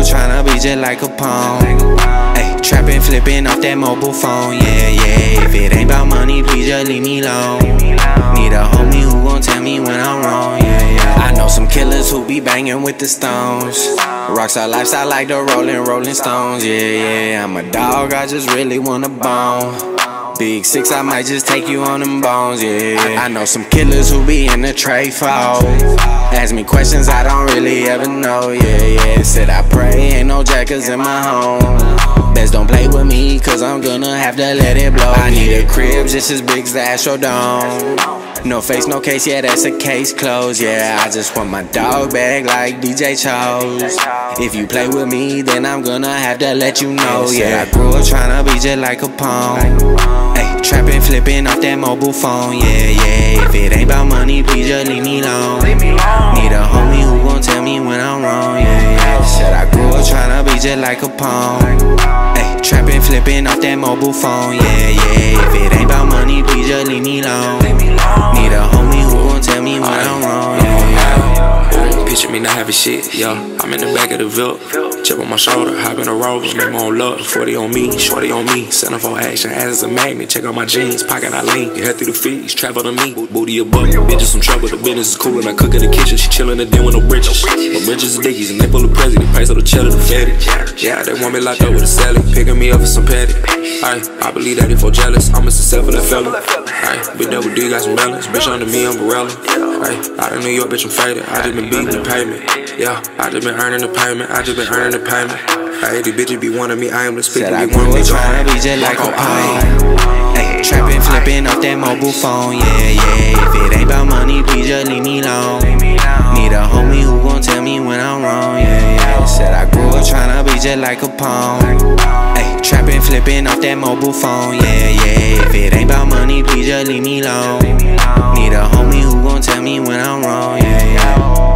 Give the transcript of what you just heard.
up tryna be just like a pawn. Ay, trapping, flipping off that mobile phone, yeah, yeah. If it ain't about money, please just leave me alone. Need a homie who gon' tell me when I'm wrong, yeah, yeah. I know some killers who be banging with the Stones. Rockstar lifestyle like the Rolling Stones, yeah, yeah. I'm a dog, I just really wanna bone. Big six, I might just take you on them bones, yeah. I know some killers who be in the tray foul. Ask me questions I don't really ever know, yeah, yeah. Said I pray, ain't no jackers in my home. Best don't play with me, cause I'm gonna have to let it blow. I need a crib just as big as the Astrodome. No face, no case, yeah, that's a case closed, yeah. I just want my dog back like DJ Chose. If you play with me, then I'm gonna have to let you know, yeah. I grew up tryna be just like a pawn. Ay, trapping, flipping off that mobile phone, yeah, yeah. If it ain't about money, please just leave me alone. Need a homie who gon' tell me when I'm wrong, yeah, yeah. Said I grew up tryna be just like a pawn. Ay, trapping, flipping off that mobile phone, yeah, yeah. If it ain't about money, please just leave me alone. Need a homie who gon' tell me when I'm wrong, yeah, yeah. Picture me not having shit, yo. I'm in the back of the Vilk, chip on my shoulder, hop in a Rover, make my own luck. 40 on me, shorty on me, center for action, ass is a magnet. Check out my jeans, pocket I lean, get her through the fees, travel to me, booty a buck. Bitches some trouble, the business is cool and I cook in the kitchen. She chillin' the den with no britches. My britches is dickies and they full of president, price of the cheddar, the fatty. Yeah, they want me locked up with a salad, picking me up for some patty. I believe that if I'm jealous, I'm a successful fella. Been double D, got some balance, bitch under me umbrella. Out of New York, bitch I'm faded, I just been beating the payment. Yeah, I just been earning the payment, I just been earning the payment. These bitches be wanting me, I am the speaker. Said I grew up tryna be just like a pawn. Ay, trapping, flipping off that mobile phone, yeah, yeah. If it ain't about money, please just leave me alone. Need a homie who gon' tell me when I'm wrong, yeah, yeah. Said I grew up tryna be just like a pawn. Ay, trapping, flipping off that mobile phone, yeah, yeah. If it ain't about money, please just leave me alone. Need a homie who gon' tell me when I'm wrong, yeah, yeah.